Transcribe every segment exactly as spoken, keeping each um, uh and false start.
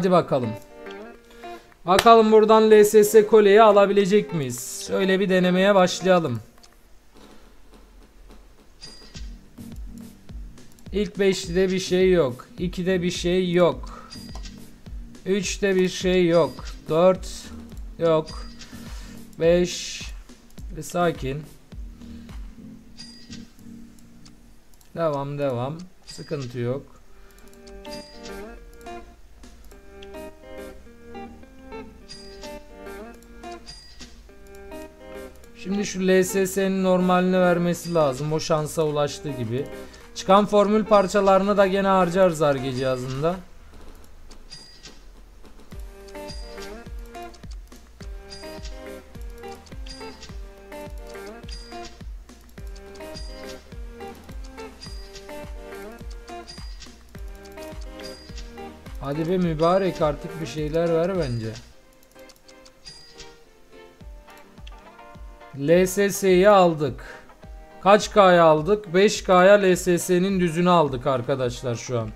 Hadi bakalım. Bakalım buradan L S S kolyeyi alabilecek miyiz? Öyle bir denemeye başlayalım. İlk beşlide bir şey yok. ikide bir şey yok. üçte bir şey yok. dört yok. beş ve sakin. Devam devam. Sıkıntı yok. Şimdi şu L S S'nin normalini vermesi lazım. O şansa ulaştığı gibi. Çıkan formül parçalarını da gene harcarız Ar-Ge cihazında. Hadi be mübarek, artık bir şeyler ver bence. L S S'yi aldık. Kaç K'ya aldık? beş K'ya L S S'nin düzünü aldık arkadaşlar şu an.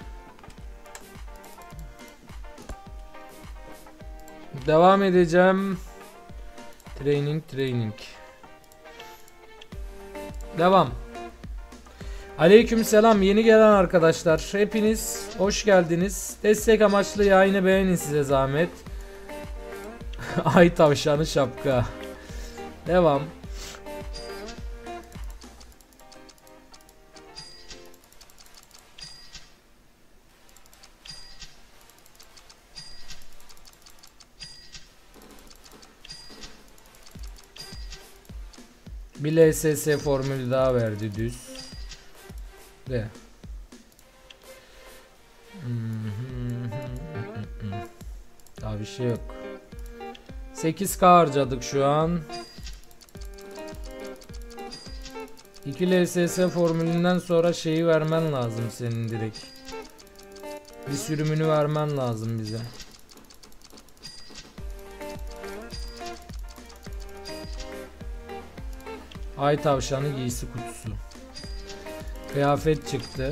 Devam edeceğim. Training training. Devam. Aleykümselam yeni gelen arkadaşlar. Hepiniz hoş geldiniz. Destek amaçlı yayını beğenin size zahmet. Ay tavşanı şapka. Devam. Bir L S S formülü daha verdi düz. De. Daha bir şey yok. sekiz K harcadık şu an. iki L S S formülünden sonra şeyi vermen lazım senin direkt. Bir sürümünü vermen lazım bize. Ay tavşanı giysi kutusu. Kıyafet çıktı.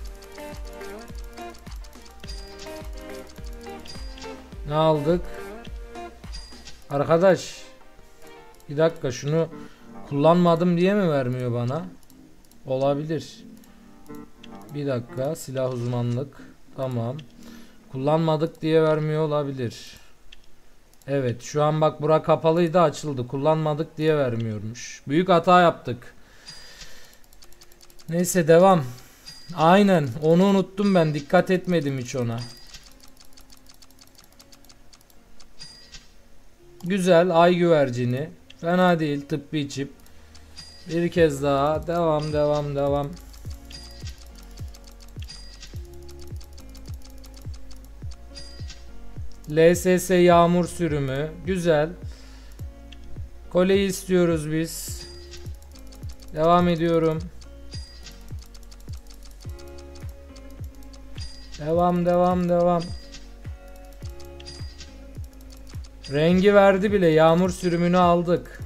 Ne aldık? Arkadaş bir dakika, şunu kullanmadım diye mi vermiyor bana? Olabilir. Bir dakika, silah uzmanlık. Tamam. Kullanmadık diye vermiyor olabilir. Evet şu an bak bura kapalıydı, açıldı. Kullanmadık diye vermiyormuş. Büyük hata yaptık. Neyse devam. Aynen onu unuttum ben, dikkat etmedim hiç ona. Güzel ay güvercini. Fena değil, tıbbi çip. Bir kez daha devam devam devam. L S S yağmur sürümü. Güzel. Kolyeyi istiyoruz biz. Devam ediyorum. Devam devam devam. Rengi verdi bile. Yağmur sürümünü aldık.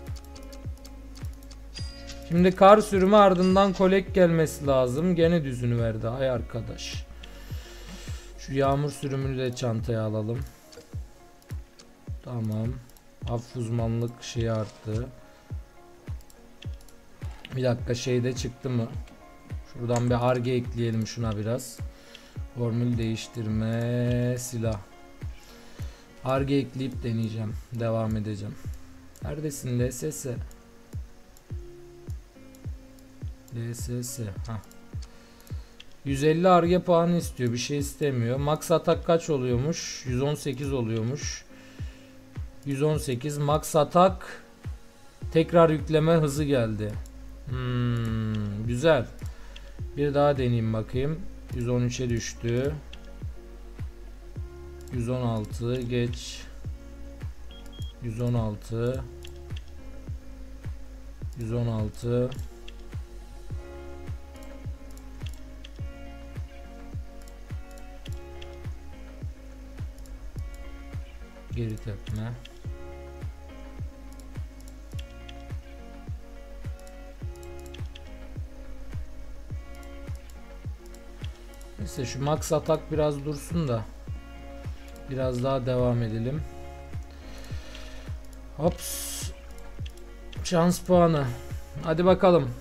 Şimdi kar sürümü, ardından kolek gelmesi lazım. Gene düzünü verdi. Ay arkadaş. Şu yağmur sürümünü de çantaya alalım. Tamam. Hafif uzmanlık şeyi arttı. Bir dakika, şeyde çıktı mı? Şuradan bir Ar-Ge ekleyelim şuna biraz. Formül değiştirme silah. Ar-Ge ekleyip deneyeceğim. Devam edeceğim. Neredesin L S S? L S S. Ha. yüz elli Ar-Ge puanı istiyor. Bir şey istemiyor. Max atak kaç oluyormuş? yüz on sekiz oluyormuş. yüz on sekiz. Max atak tekrar yükleme hızı geldi. Hmm, güzel. Bir daha deneyeyim bakayım. yüz on üçe düştü. yüz on altı geç. yüz on altı. yüz on altı. Geri tepme. Neyse şu max atak biraz dursun da Biraz daha devam edelim. Hops. Şans puanı. Hadi bakalım.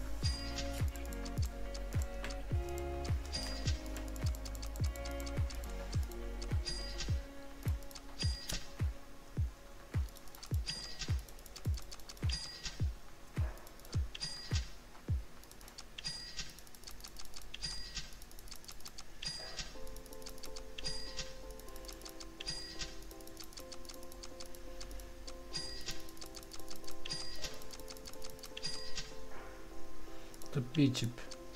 Tıbbi çip.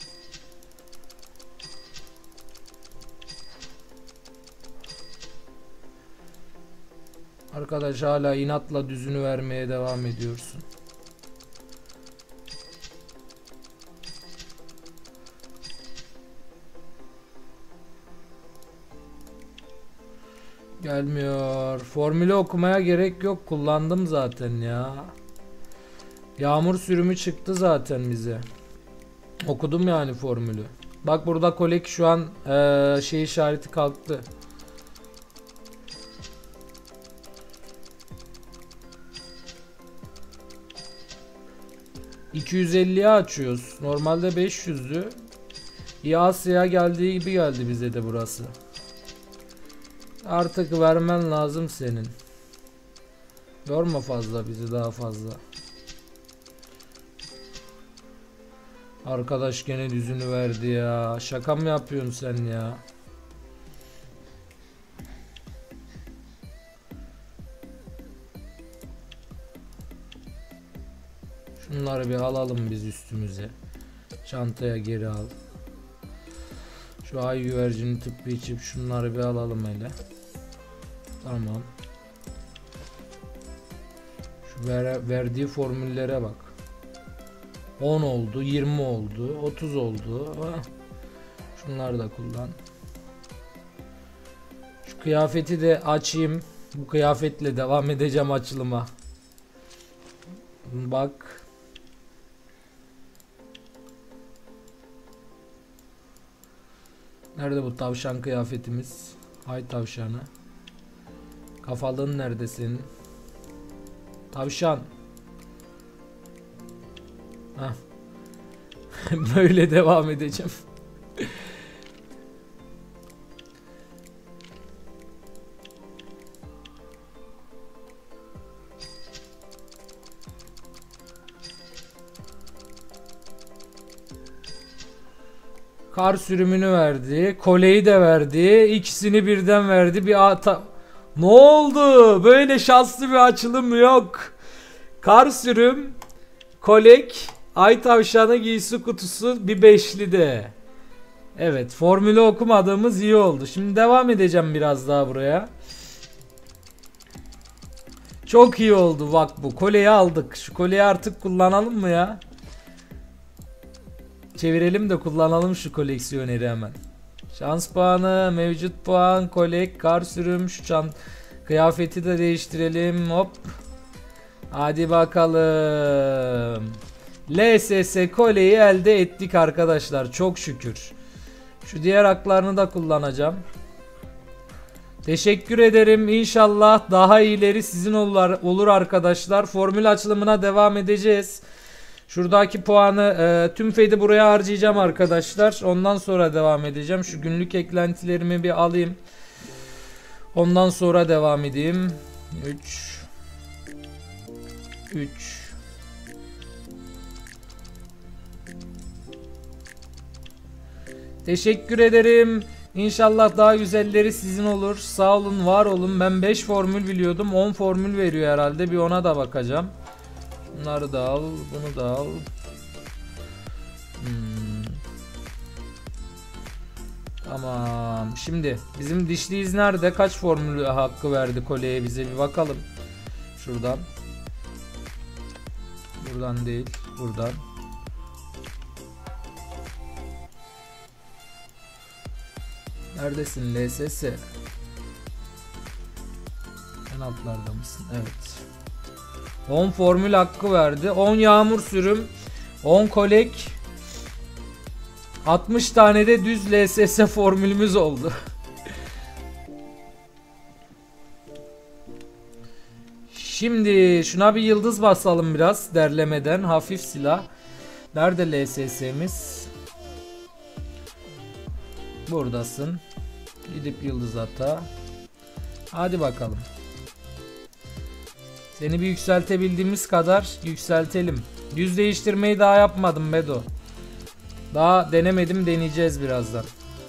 Arkadaş hala inatla düzünü vermeye devam ediyorsun. Gelmiyor. Formülü okumaya gerek yok. Kullandım zaten ya. Yağmur sürümü çıktı zaten bize. Okudum yani formülü. Bak burada kolek şu an ee, şey işareti kalktı. iki yüz elliye açıyoruz. Normalde beş yüzdü. İyi Asya'ya geldiği gibi geldi bize de burası. Artık vermen lazım senin. Yorma fazla bizi daha fazla. Arkadaş gene düzünü verdi ya. Şaka mı yapıyorsun sen ya? Şunları bir alalım biz üstümüze. Çantaya geri al. Şu ay güvercini tıbbi içip şunları bir alalım hele. Tamam. Şu ver, verdiği formüllere bak. on oldu, yirmi oldu, otuz oldu. Şunları da kullan. Şu kıyafeti de açayım. Bu kıyafetle devam edeceğim açılıma. Bak. Nerede bu tavşan kıyafetimiz? Hay tavşanı. Kafalığın nerede senin? Tavşan. Heh. Böyle devam edeceğim. Kar sürümünü verdi. Koleyi de verdi. İkisini birden verdi. Bir ata... Ne oldu? Böyle şanslı bir açılım yok. Kar sürüm, kolek, ay tavşanı giysi kutusu bir beşli de. Evet, formülü okumadığımız iyi oldu. Şimdi devam edeceğim biraz daha buraya. Çok iyi oldu bak bu. Koleyi aldık. Şu koleyi artık kullanalım mı ya? Çevirelim de kullanalım şu koleksiyoneri hemen. Şans puanı, mevcut puan, kolek, kar sürüm, şu çant kıyafeti de değiştirelim. Hop. Hadi bakalım. L S S koleyi elde ettik arkadaşlar. Çok şükür. Şu diğer haklarını da kullanacağım. Teşekkür ederim. İnşallah daha iyileri sizin olur, olur arkadaşlar. Formül açılımına devam edeceğiz. Şuradaki puanı e, tüm fedi buraya harcayacağım arkadaşlar. Ondan sonra devam edeceğim. Şu günlük eklentilerimi bir alayım. Ondan sonra devam edeyim. üç üç Teşekkür ederim. İnşallah daha güzelleri sizin olur. Sağ olun, var olun. Ben beş formül biliyordum. on formül veriyor herhalde. Bir ona da bakacağım. Bunları da al, bunu da al. Hmm. Tamam. Şimdi bizim dişliyiz nerede? Kaç formül hakkı verdi koleye bize bir bakalım. Şuradan. Buradan değil, buradan. Neredesin L S S? En altlarda mısın? Evet. on formül hakkı verdi. on yağmur sürüm. on kolek. altmış tane de düz L S S formülümüz oldu. Şimdi şuna bir yıldız basalım biraz derlemeden. Hafif silah. Nerede L S S'miz? Buradasın. Gidip yıldız ata. Hadi bakalım. Seni bir yükseltebildiğimiz kadar yükseltelim. Yüz değiştirmeyi daha yapmadım Bedo. Daha denemedim, deneyeceğiz birazdan.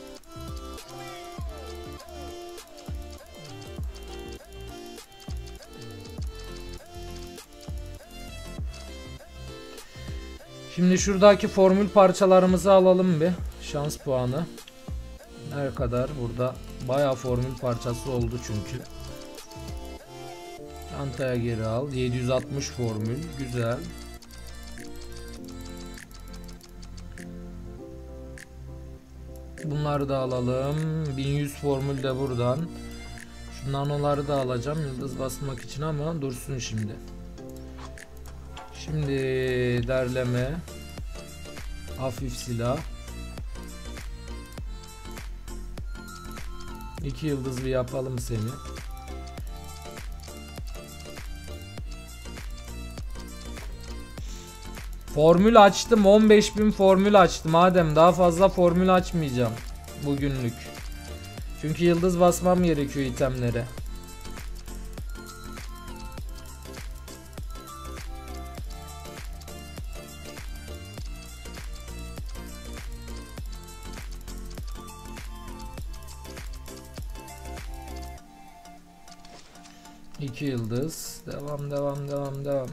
Şimdi şuradaki formül parçalarımızı alalım bir. Şans puanı. Ne kadar? Burada bayağı formül parçası oldu çünkü. Çantaya geri al. yedi yüz altmış formül. Güzel. Bunları da alalım. bin yüz formül de buradan. Şu nanoları da alacağım yıldız basmak için ama dursun şimdi. Şimdi derleme. Hafif silah. İki yıldız bir yapalım seni. Formül açtım. on beş bin formül açtım. Madem daha fazla formül açmayacağım bugünlük. Çünkü yıldız basmam gerekiyor itemlere. İki yıldız. Devam devam devam devam.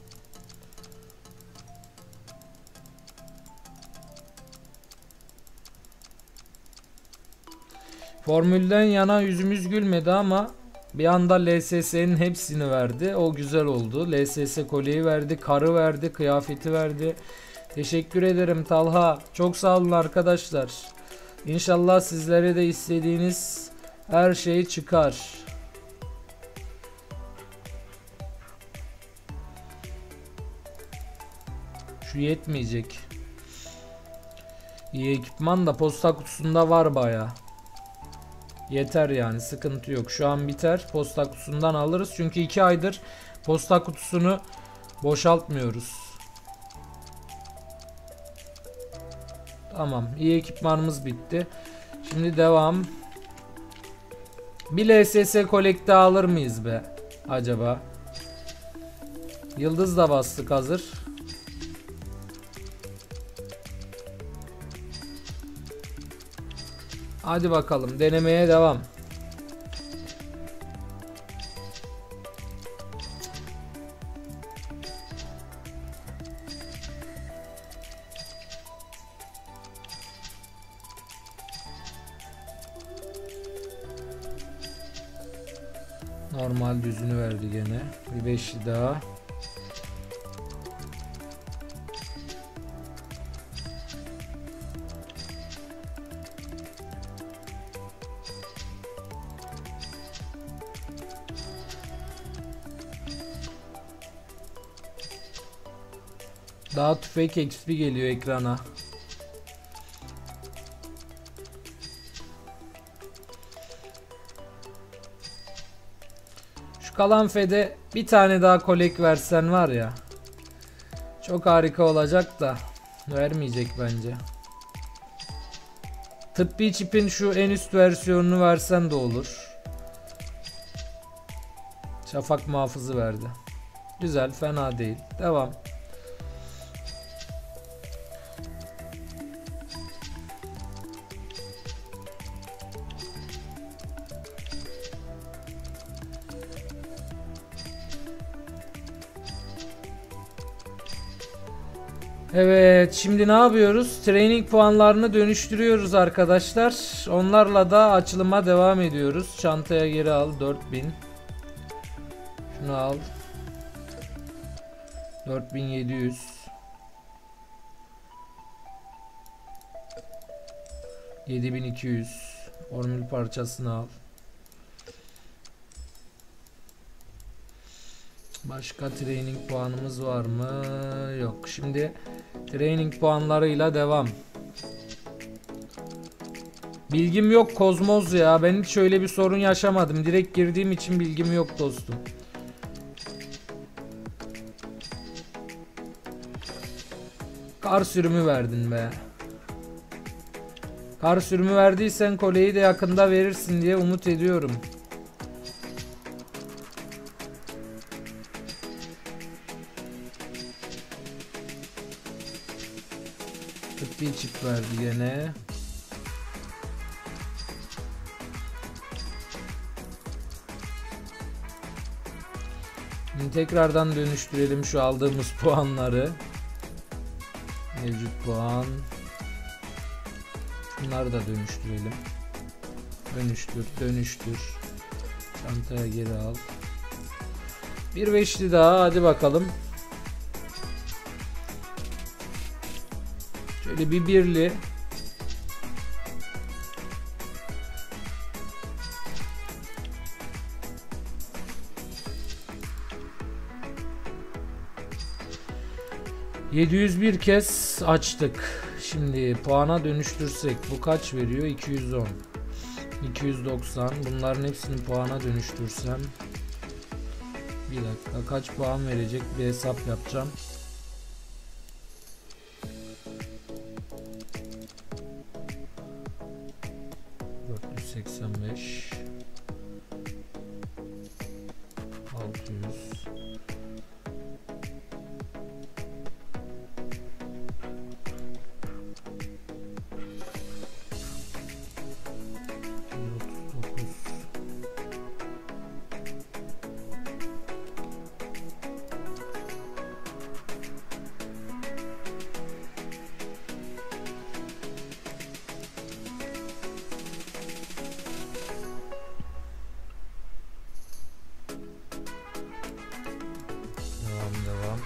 Formülden yana yüzümüz gülmedi ama bir anda L S S'nin hepsini verdi. O güzel oldu. L S S kolyeyi verdi, karı verdi, kıyafeti verdi. Teşekkür ederim Talha. Çok sağ olun arkadaşlar. İnşallah sizlere de istediğiniz her şey çıkar. Şu yetmeyecek. İyi ekipman da posta kutusunda var bayağı. Yeter yani, sıkıntı yok. Şu an biter. Posta kutusundan alırız. Çünkü iki aydır posta kutusunu boşaltmıyoruz. Tamam. İyi ekipmanımız bitti. Şimdi devam. Bir L S S kolekte alır mıyız be? Acaba? Yıldız da bastık hazır. Hadi bakalım, denemeye devam. Normal düzünü verdi gene. Bir beşli daha. Daha tüfek X P geliyor ekrana. Şu kalan fede bir tane daha kolek versen var ya, çok harika olacak da vermeyecek bence. Tıbbi çipin şu en üst versiyonunu versen de olur. Şafak muhafızı verdi. Güzel, fena değil. Devam. Evet, şimdi ne yapıyoruz? Training puanlarını dönüştürüyoruz arkadaşlar. Onlarla da açılıma devam ediyoruz. Çantaya geri al dört bin. Şunu al. dört bin yedi yüz. yedi bin iki yüz. Formül parçasını al. Başka training puanımız var mı? Yok. Şimdi training puanlarıyla devam. Bilgim yok Kozmoz ya. Ben hiç öyle bir sorun yaşamadım. Direkt girdiğim için bilgim yok dostum. Kar sürümü verdin be. Kar sürümü verdiysen kolyeyi de yakında verirsin diye umut ediyorum. Tıbbi çip verdi gene. Şimdi tekrardan dönüştürelim şu aldığımız puanları. Mevcut puan. Bunları da dönüştürelim. Dönüştür, dönüştür. Çantaya geri al. Bir beşli daha, hadi bakalım. Şöyle bir birli. yedi yüz bir kez açtık. Şimdi puana dönüştürsek bu kaç veriyor? iki yüz on. iki yüz doksan. Bunların hepsini puana dönüştürsem bir dakika kaç puan verecek bir hesap yapacağım. dört yüz seksen beş altı yüz devam.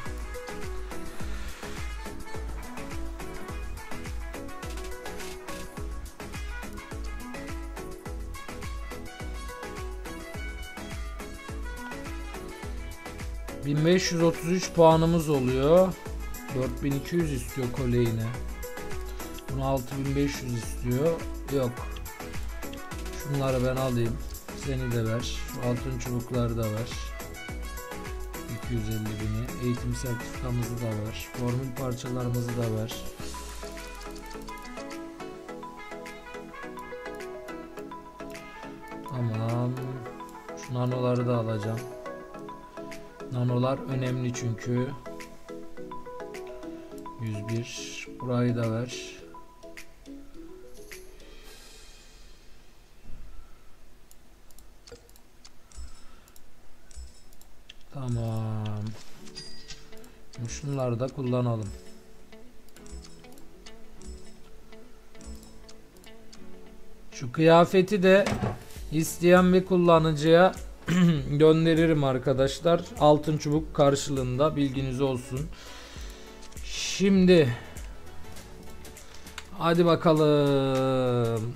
bin beş yüz otuz üç puanımız oluyor. dört bin iki yüz istiyor kolye yine. Bunu altı bin beş yüz istiyor. Yok. Şunları ben alayım. Seni de ver. Şu altın çubukları da ver. iki yüz elli bini. Eğitim sertifikamızı da ver. Formül parçalarımızı da ver. Tamam. Şu nanoları da alacağım. Nanolar önemli çünkü. yüz bir. Burayı da ver. Tamam. Şunları da kullanalım. Şu kıyafeti de isteyen bir kullanıcıya gönderirim arkadaşlar. Altın çubuk karşılığında, bilginiz olsun. Şimdi hadi bakalım.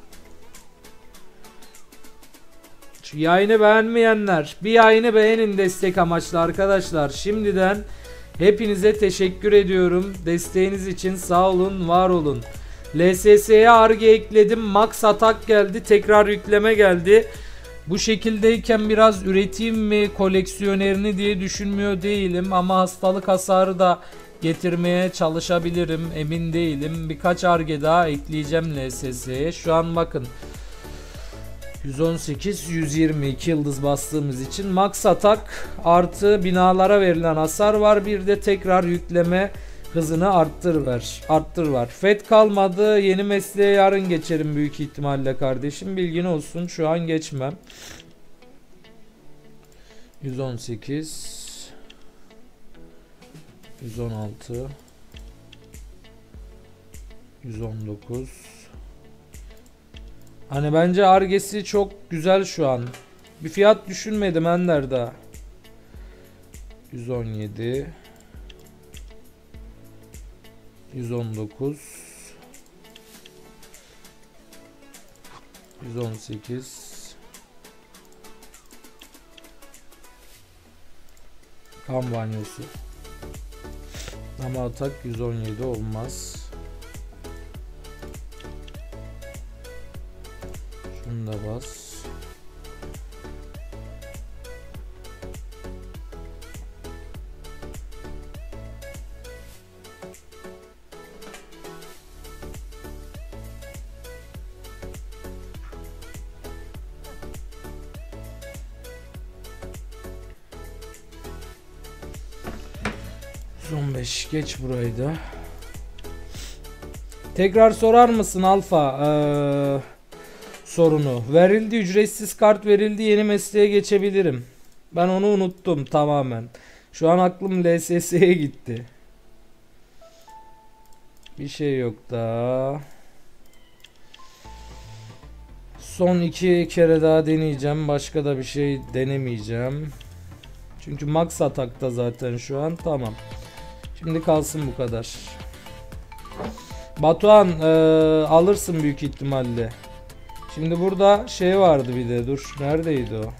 Şu yayını beğenmeyenler bir yayını beğenin destek amaçlı arkadaşlar. Şimdiden hepinize teşekkür ediyorum. Desteğiniz için sağ olun, var olun. L S S'ye Ar-Ge ekledim. Max Atak geldi. Tekrar yükleme geldi. Bu şekildeyken biraz üreteyim mi koleksiyonerini diye düşünmüyor değilim. Ama hastalık hasarı da getirmeye çalışabilirim. Emin değilim. Birkaç Ar-Ge daha ekleyeceğim L S S'ye. Şu an bakın. yüz on sekiz yüz yirmi iki yıldız bastığımız için Max Atak artı binalara verilen hasar var. Bir de tekrar yükleme hızını arttır ver. Arttır var. Fed kalmadı. Yeni mesleğe yarın geçerim büyük ihtimalle kardeşim. Bilgin olsun. Şu an geçmem. yüz on sekiz yüz on altı yüz on dokuz. Hani bence Ar-Ge'si çok güzel şu an. Bir fiyat düşünmedim Ender daha. yüz on yedi yüz on dokuz yüz on sekiz kan banyosu ama atak yüz on yedi olmaz. Şunu da bas. yüz on beş geç burayı da. Tekrar sorar mısın Alfa ee, sorunu? Verildi, ücretsiz kart verildi, yeni mesleğe geçebilirim. Ben onu unuttum tamamen. Şu an aklım L S S'ye gitti. Bir şey yok daha. Son iki kere daha deneyeceğim. Başka da bir şey denemeyeceğim. Çünkü max atakta zaten şu an. Tamam. Şimdi kalsın bu kadar. Batuhan ee, alırsın büyük ihtimalle. Şimdi burada şey vardı bir de. Dur. Neredeydi o?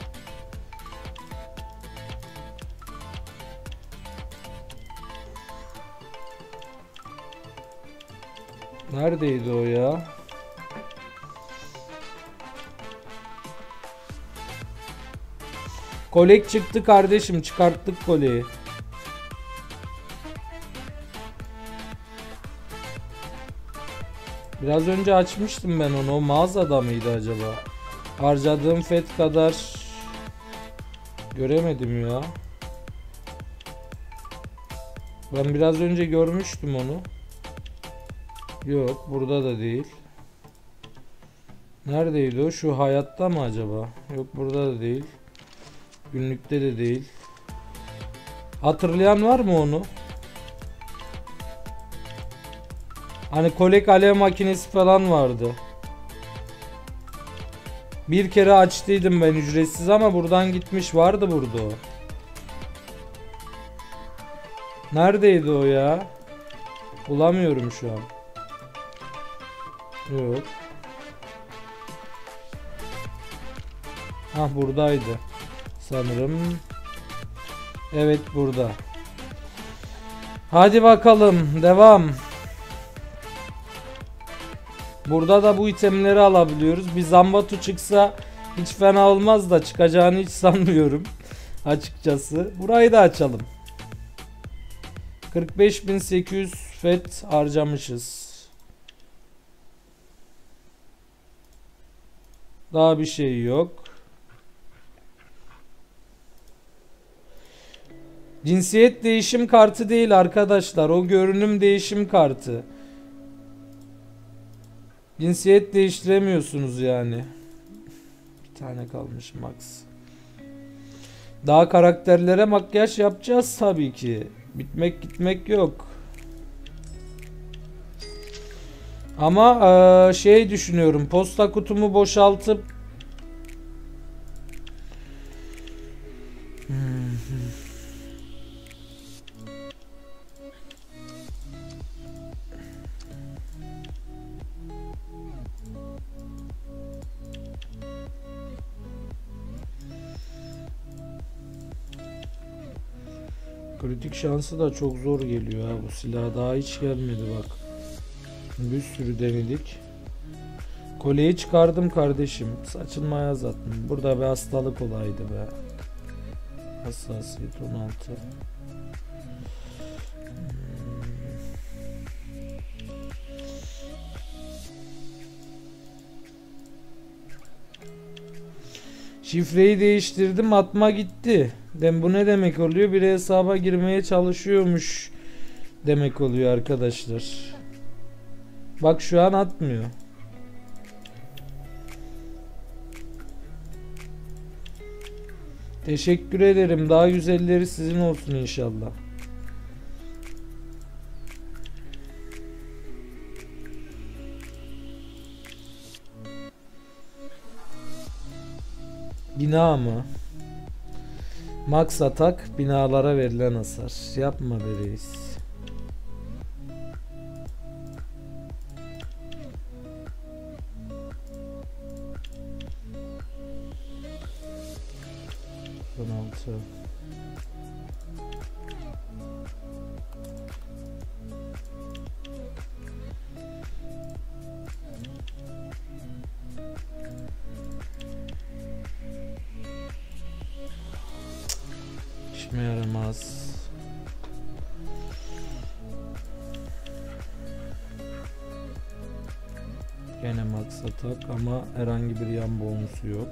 Neredeydi o ya? Kolek çıktı kardeşim. Çıkarttık koleyi. Biraz önce açmıştım ben onu. O mağazada mıydı acaba? Harcadığım fet kadar göremedim ya. Ben biraz önce görmüştüm onu. Yok, burada da değil. Neredeydi o? Şu hayatta mı acaba? Yok, burada da değil. Günlükte de değil. Hatırlayan var mı onu? Hani kolek alev makinesi falan vardı. Bir kere açtıydım ben ücretsiz ama buradan gitmiş, vardı burada o. Neredeydi o ya? Bulamıyorum şu an. Yok. Ah, buradaydı sanırım. Evet, burada. Hadi bakalım devam. Burada da bu itemleri alabiliyoruz. Bir Zambatu çıksa hiç fena olmaz da çıkacağını hiç sanmıyorum açıkçası. Burayı da açalım. kırk beş bin sekiz yüz fet harcamışız. Daha bir şey yok. Cinsiyet değişim kartı değil arkadaşlar. O görünüm değişim kartı. Cinsiyet değiştiremiyorsunuz yani. Bir tane kalmış max. Daha karakterlere makyaj yapacağız tabii ki. Bitmek gitmek yok. Ama ee, şey düşünüyorum. Posta kutumu boşaltıp kritik şansı da çok zor geliyor ha bu silah. Daha hiç gelmedi bak. Bir sürü denedik. Kolyeyi çıkardım kardeşim. Saçılma ayaz attım. Burada bir hastalık olaydı be. Hassasiyet on altı. Şifreyi değiştirdim, atma gitti. Ben bu ne demek oluyor? Bir hesaba girmeye çalışıyormuş demek oluyor arkadaşlar. Bak şu an atmıyor. Teşekkür ederim. Daha güzelleri sizin olsun inşallah. Bina mı? Max atak, binalara verilen hasar. Yapma be reis. on altı. İşime yaramaz. Gene max atak ama herhangi bir yan bonusu yok.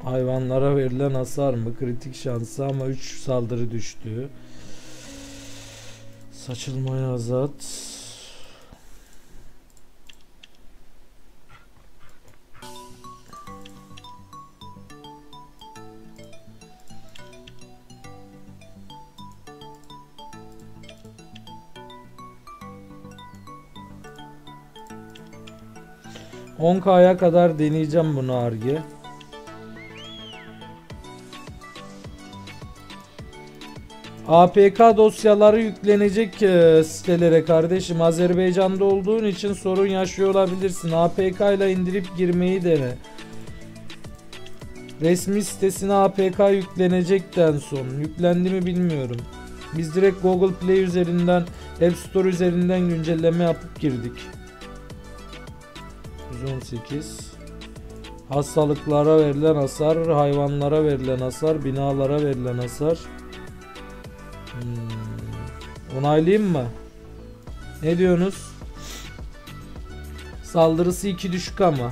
Hayvanlara verilen hasar mı? Kritik şansı ama üç saldırı düştü. Saçılmaya azat. on K'ya kadar deneyeceğim bunu Arge. A P K dosyaları yüklenecek e, sitelere kardeşim. Azerbaycan'da olduğun için sorun yaşıyor olabilirsin. A P K ile indirip girmeyi dene. Resmi sitesine A P K yüklenecekten son. Yüklendi mi bilmiyorum. Biz direkt Google Play üzerinden, App Store üzerinden güncelleme yapıp girdik. yüz on sekiz. Hastalıklara verilen hasar, hayvanlara verilen hasar, binalara verilen hasar. Hmm. Onaylayayım mı? Ne diyorsunuz? Saldırısı iki düşük ama.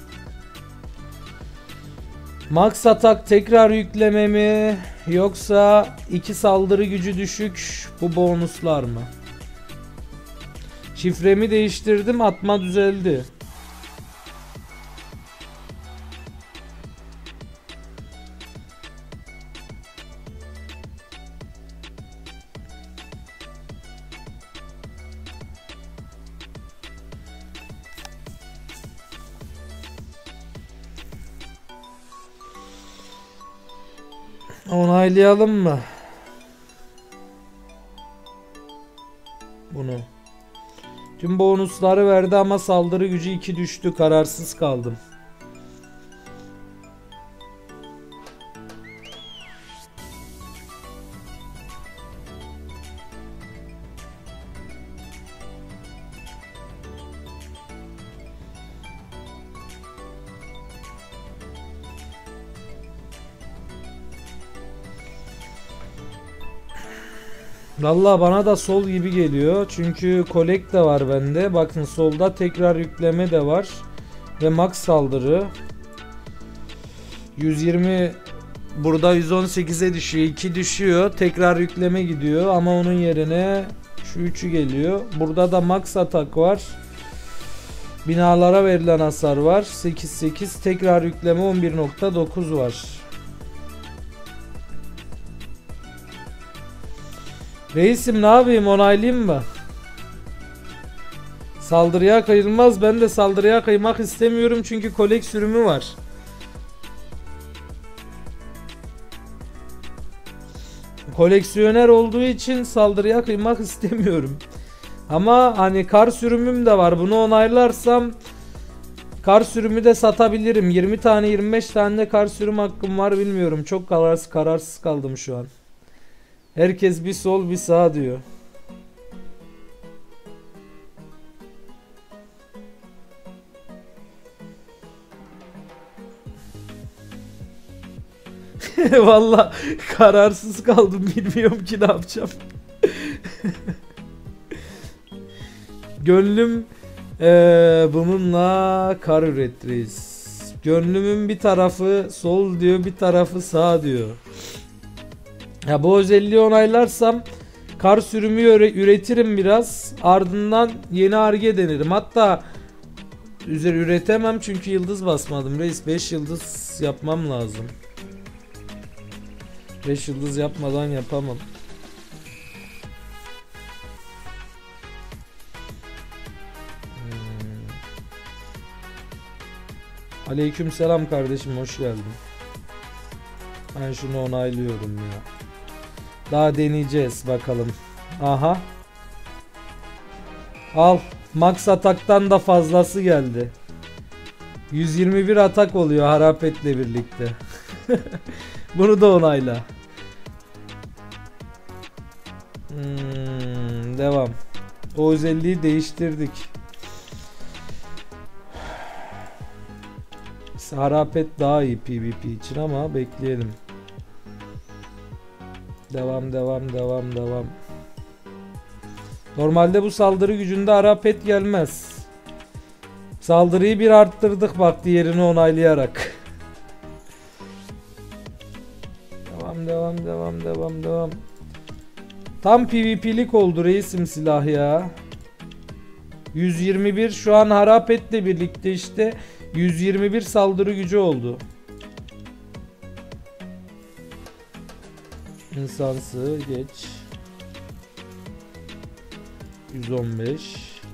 Max atak tekrar yükleme mi? Yoksa iki saldırı gücü düşük bu bonuslar mı? Şifremi değiştirdim, atma düzeldi. Onaylayalım mı? Bunu. Tüm bonusları verdi ama saldırı gücü iki düştü. Kararsız kaldım. Vallahi bana da sol gibi geliyor. Çünkü collect de var bende. Bakın solda tekrar yükleme de var. Ve max saldırı. yüz yirmi burada yüz on sekize düşüyor. iki düşüyor. Tekrar yükleme gidiyor. Ama onun yerine şu üçü geliyor. Burada da max atak var. Binalara verilen hasar var. sekiz sekiz. Tekrar yükleme on bir nokta dokuz var. Reisim ne yapayım, onaylayayım mı? Saldırıya kayılmaz. Ben de saldırıya kaymak istemiyorum çünkü kolek sürümü var. Koleksiyoner olduğu için saldırıya kıymak istemiyorum. Ama hani kar sürümüm de var. Bunu onaylarsam kar sürümü de satabilirim. yirmi tane yirmi beş tane de kar sürüm hakkım var, bilmiyorum. Çok kararsız, kararsız kaldım şu an. Herkes bir sol bir sağ diyor. Vallahi kararsız kaldım, bilmiyorum ki ne yapacağım. Gönlüm ee, bununla kar üretiriz. Gönlümün bir tarafı sol diyor, bir tarafı sağ diyor. Ya bu özelliği onaylarsam kar sürümü üretirim biraz. Ardından yeni arge denerim. Hatta üzeri üretemem çünkü yıldız basmadım. Reis beş yıldız yapmam lazım. beş yıldız yapmadan yapamam. Hmm. Aleykümselam kardeşim, hoş geldin. Ben şunu onaylıyorum ya. Daha deneyeceğiz bakalım. Aha. Al. Max ataktan da fazlası geldi. yüz yirmi bir atak oluyor harapetle birlikte. Bunu da onayla. Hmm, devam. O özelliği değiştirdik. Harapet daha iyi PvP için ama bekleyelim. Devam devam devam devam. Normalde bu saldırı gücünde harapet gelmez. Saldırıyı bir arttırdık bak, diğerini onaylayarak. devam. Tam PvP'lik oldu reisim silah ya. yüz yirmi bir şu an Harapetle birlikte işte yüz yirmi bir saldırı gücü oldu. İnsansı geç. yüz on beş.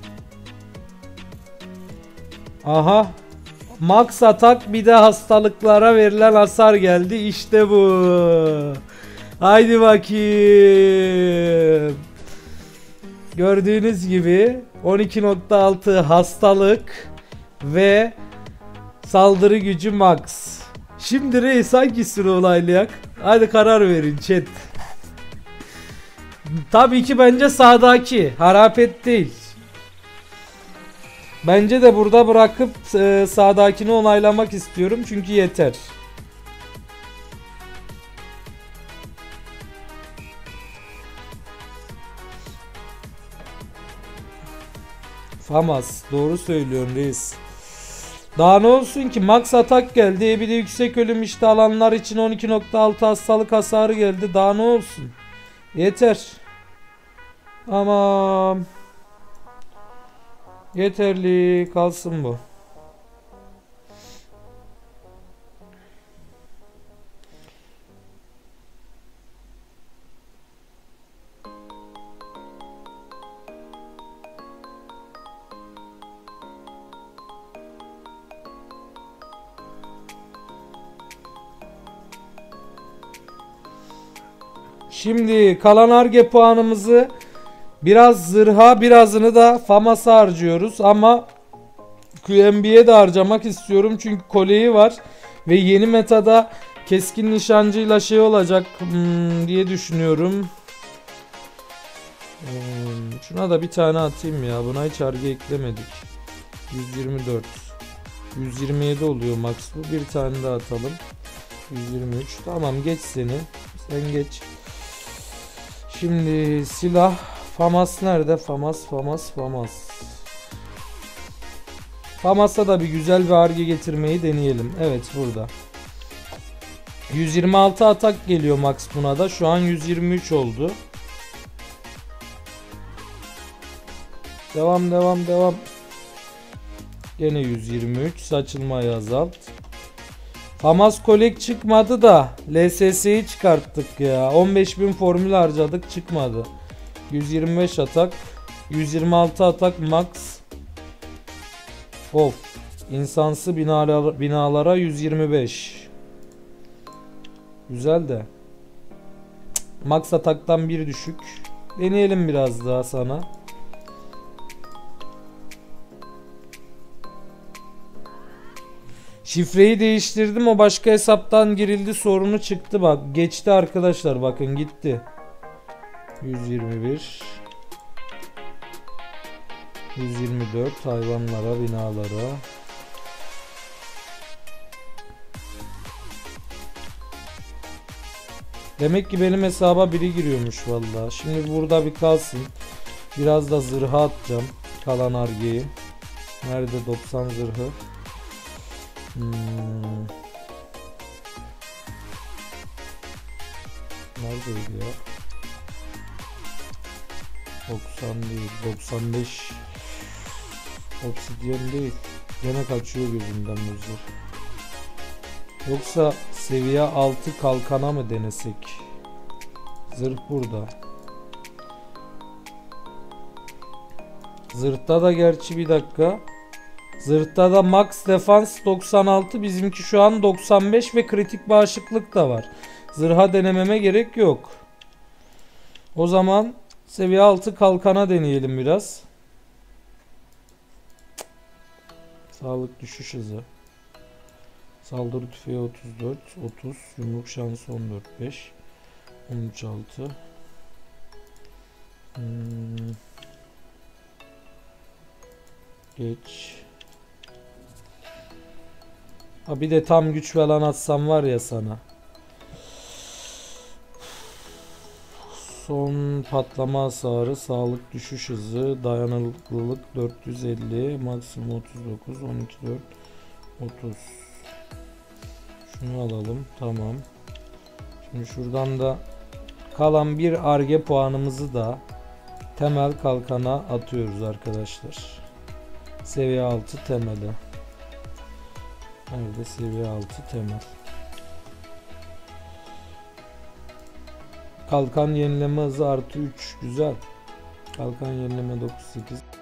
Aha. Max atak bir de hastalıklara verilen hasar geldi. İşte bu. Haydi bakayım. Gördüğünüz gibi on iki nokta altı hastalık ve saldırı gücü max. Şimdi reis hangisini olaylayak? Hadi karar verin chat. Tabii ki bence sağdaki. Harapet değil. Bence de burada bırakıp e, sağdakini onaylamak istiyorum. Çünkü yeter. Famas. Doğru söylüyorsun reis. Daha ne olsun ki max atak geldi. Bir de yüksek ölüm işte alanlar için on iki nokta altı hastalık hasarı geldi. Daha ne olsun. Yeter. Ama yeterli kalsın bu. Şimdi kalan arge puanımızı biraz zırha birazını da Famas'a harcıyoruz ama Q M B'ye de harcamak istiyorum çünkü koleyi var ve yeni metada keskin nişancıyla şey olacak hmm, diye düşünüyorum. Hmm, şuna da bir tane atayım ya, buna hiç harge eklemedik. yüz yirmi dört yüz yirmi yedi oluyor max bu, bir tane daha atalım. yüz yirmi üç tamam, geç seni, sen geç. Şimdi silah Famas nerede? Famas Famas Famas. Famas'a da bir güzel bir arge getirmeyi deneyelim. Evet burada. yüz yirmi altı atak geliyor max buna da. Şu an yüz yirmi üç oldu. Devam devam devam. Gene yüz yirmi üç. Saçılmayı azalt. Famas kolek çıkmadı da L S S'yi çıkarttık ya. on beş bin formül harcadık, çıkmadı. yüz yirmi beş atak. yüz yirmi altı atak max. Of. İnsansı binalara, binalara yüz yirmi beş. Güzel de. Max ataktan bir düşük. Deneyelim biraz daha sana. Şifreyi değiştirdim, o başka hesaptan girildi, sorunu çıktı bak. Geçti arkadaşlar, bakın gitti. yüz yirmi bir yüz yirmi dört hayvanlara, binalara. Demek ki benim hesaba biri giriyormuş vallahi. Şimdi burada bir kalsın. Biraz da zırha atacağım. Kalan argeyi. Nerede doksan zırhı? Hmm. Neredeydi ya? doksan değil, doksan beş. Obsidian değil. Gene kaçıyor gözümden bu zırh. Yoksa seviye altı kalkana mı denesek? Zırh burada. Zırhta da gerçi bir dakika. Zırhta da max defans doksan altı, bizimki şu an doksan beş ve kritik bağışıklık da var. Zırha denememe gerek yok. O zaman seviye altı kalkana deneyelim biraz. Sağlık düşüş hızı. Saldırı tüfeği otuz dört, otuz, yumruk şansı on dört, beş, on üç, altı. Hmm. Geç. Ha bir de tam güç falan atsam var ya sana. Son patlama hasarı, sağlık düşüş hızı, dayanıklılık dört yüz elli, maksimum otuz dokuz, on iki dört, otuz. Şunu alalım, tamam. Şimdi şuradan da Kalan bir Ar-Ge puanımızı da temel kalkana atıyoruz arkadaşlar. Seviye altı temeli. Nerede seviye altı temel? Kalkan yenileme hızı artı üç. Güzel. Kalkan yenileme dokuz sekiz.